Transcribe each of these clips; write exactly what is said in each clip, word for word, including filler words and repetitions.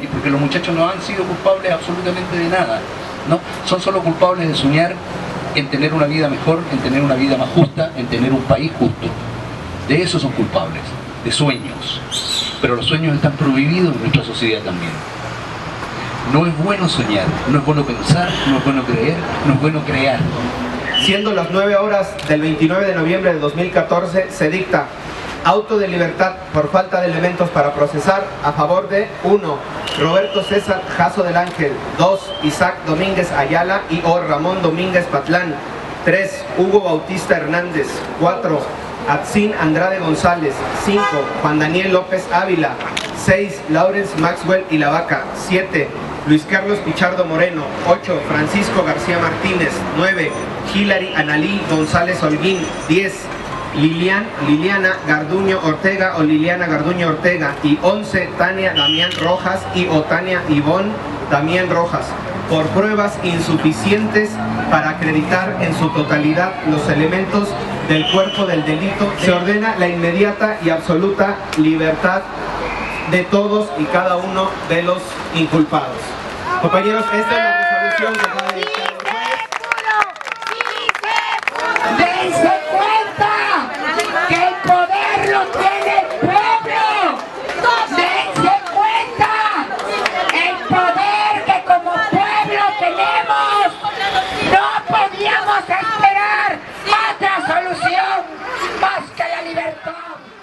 y porque los muchachos no han sido culpables absolutamente de nada, ¿no? Son solo culpables de soñar en tener una vida mejor, en tener una vida más justa, en tener un país justo. De eso son culpables, de sueños. Pero los sueños están prohibidos en nuestra sociedad también. No es bueno soñar, no es bueno pensar, no es bueno creer, no es bueno crear. Siendo las nueve horas del veintinueve de noviembre de dos mil catorce, se dicta auto de libertad por falta de elementos para procesar a favor de uno. Roberto César Jasso del Ángel. dos. Isaac Domínguez Ayala y o Ramón Domínguez Patlán. tres. Hugo Bautista Hernández. cuatro. Atzin Andrade González. cinco. Juan Daniel López Ávila. seis. Lawrence Maxwell y la Vaca. siete. Luis Carlos Pichardo Moreno. ocho. Francisco García Martínez. nueve. Hilary Analí González Holguín. diez. Lilian, Liliana Garduño Ortega o Liliana Garduño Ortega. Y once. Tania Damián Rojas y o Tania Ivonne Damián Rojas. Por pruebas insuficientes para acreditar en su totalidad los elementos del cuerpo del delito, se ordena la inmediata y absoluta libertad de todos y cada uno de los inculpados. Compañeros, esta es la resolución que acaba de dictar el juez. ¡Dense cuenta que el poder lo tiene el pueblo! ¡Dense cuenta el poder que como pueblo tenemos! ¡No podíamos esperar otra solución más que la libertad!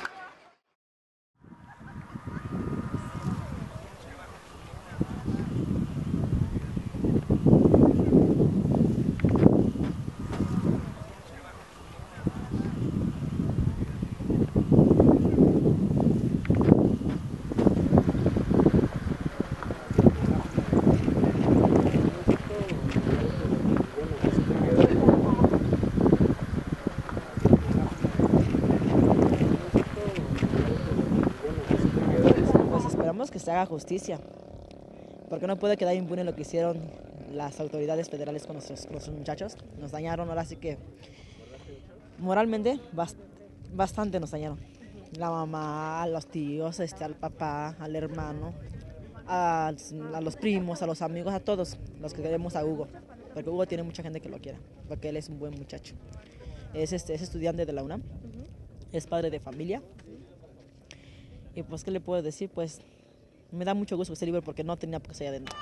Que se haga justicia, porque no puede quedar impune lo que hicieron las autoridades federales con nuestros, con nuestros muchachos. Nos dañaron, ahora sí que moralmente bast bastante nos dañaron. La mamá, a los tíos, este, al papá, al hermano, a, a los primos, a los amigos, a todos los que queremos a Hugo, porque Hugo tiene mucha gente que lo quiera, porque él es un buen muchacho. Es, este, es estudiante de la UNAM, es padre de familia, y pues ¿qué le puedo decir? Pues me da mucho gusto que esté libre porque no tenía por qué estar adentro.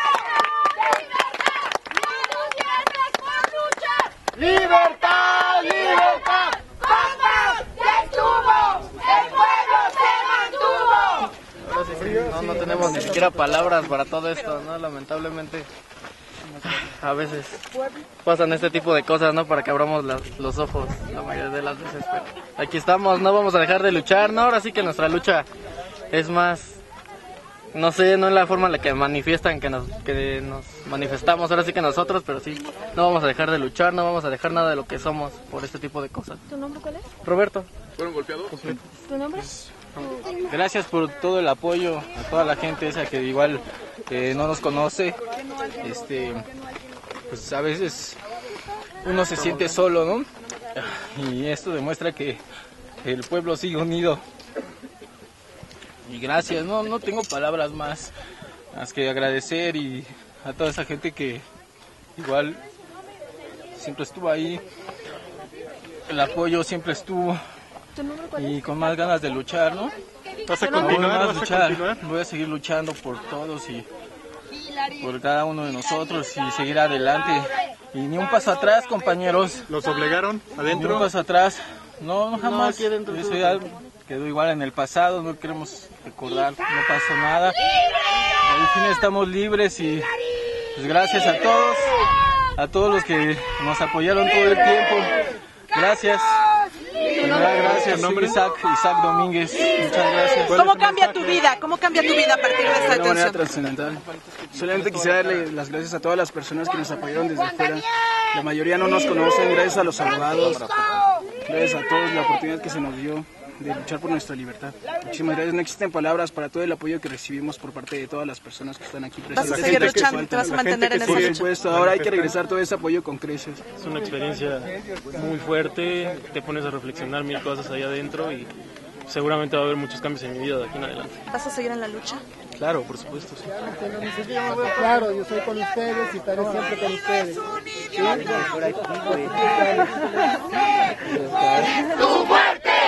¡Libertad, libertad! ¡Compas! ¡Se estuvo! ¡El pueblo se mantuvo! No, no tenemos ni siquiera palabras para todo esto, ¿no? Lamentablemente a veces pasan este tipo de cosas, ¿no? Para que abramos la, los ojos la mayoría de las veces, pero aquí estamos, no vamos a dejar de luchar, ¿no? Ahora sí que nuestra lucha es más, no sé, no es la forma en la que manifiestan que nos, que nos manifestamos, ahora sí que nosotros, pero sí, no vamos a dejar de luchar, no vamos a dejar nada de lo que somos por este tipo de cosas. ¿Tu nombre cuál es? Roberto. ¿Fueron golpeados? ¿Tu nombre? Gracias por todo el apoyo a toda la gente esa que igual eh, no nos conoce. Este, pues a veces uno se siente solo, ¿no? Y esto demuestra que el pueblo sigue unido. Y gracias, no, no tengo palabras más, más que agradecer y a toda esa gente que igual siempre estuvo ahí, el apoyo siempre estuvo y con más ganas de luchar, ¿no? ¿Vas a continuar? ¿Vas a luchar, continuar? voy a seguir luchando por todos y por cada uno de nosotros y seguir adelante. Y ni un paso atrás, compañeros. ¿Los obligaron adentro? Ni un paso atrás, no, jamás. No, aquí adentro Eso todo. ya quedó igual en el pasado, no queremos recordar, no pasó nada. Al fin estamos libres y pues gracias a todos, a todos los que nos apoyaron todo el tiempo. Gracias. Gracias, soy Isaac, Isaac Domínguez. Muchas gracias. ¿Cómo cambia tu vida? ¿Cómo cambia tu vida a partir de esta De una manera detención? trascendental. Solamente quisiera darle las gracias a todas las personas que nos apoyaron desde fuera. La mayoría no nos conocen, gracias a los abogados, gracias a todos la oportunidad que se nos dio de luchar por nuestra libertad. Muchísimas gracias. No existen palabras para todo el apoyo que recibimos por parte de todas las personas que están aquí presentes. Vas a seguir luchando, te vas a mantener en esa Por lucha. supuesto, ahora hay que regresar todo ese apoyo con creces. Es una experiencia muy fuerte, te pones a reflexionar mil cosas ahí adentro y seguramente va a haber muchos cambios en mi vida de aquí en adelante. ¿Vas a seguir en la lucha? Claro, por supuesto, sí. Claro, yo soy con ustedes y estaré siempre con ustedes. ¡Tu muerte!